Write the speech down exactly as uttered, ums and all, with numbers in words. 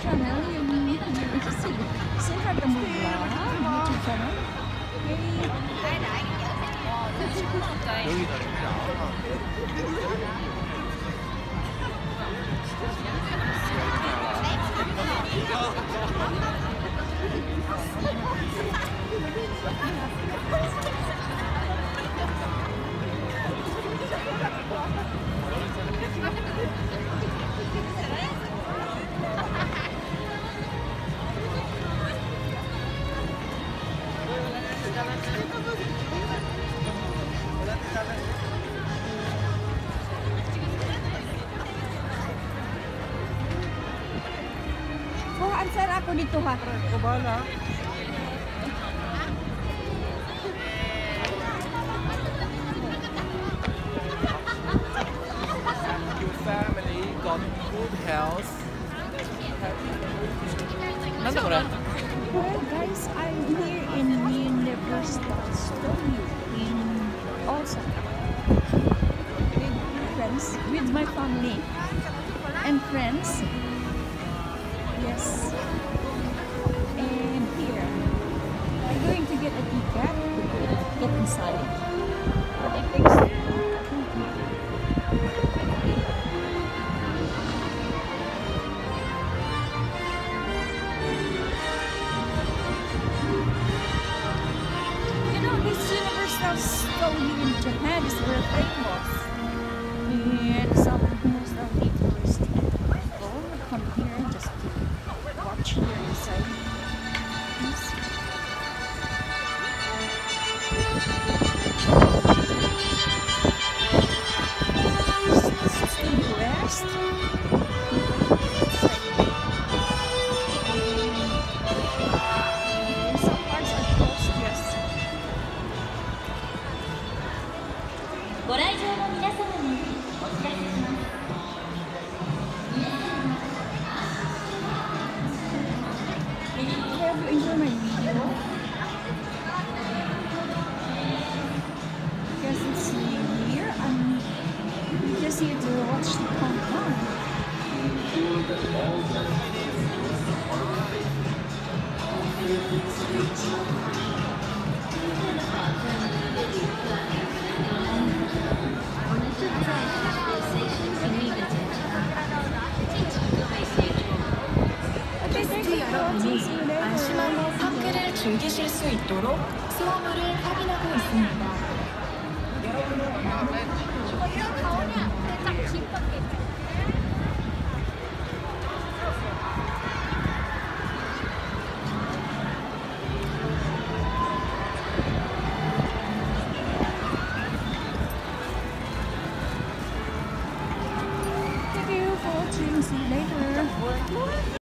channel, yung sikat na mo YouTube channel. 여기다 이렇게 Oh, answer ako dito ha. Ako bahala. Your family got good health. Nandaこれ? Well guys, I'm here in Universal Studio in Osaka with friends, with my family and friends. Yes. And here, I'm going to get a ticket to get inside. It takes You know, this Universal Studio in Japan is very famous. And some most of the tourists people come here just to watch here inside. Yes. Stay rest. Some parts are closed, yes. ご来場の皆様にお伝えいたします。 Have you enjoyed my video? Because it's here, I'm just here to watch the countdown. Okay, thank you. See you later. 안심하고 상쾌를 즐기실 수 있도록 수화물을 확인하고 있습니다. Thank you for watching. See you later.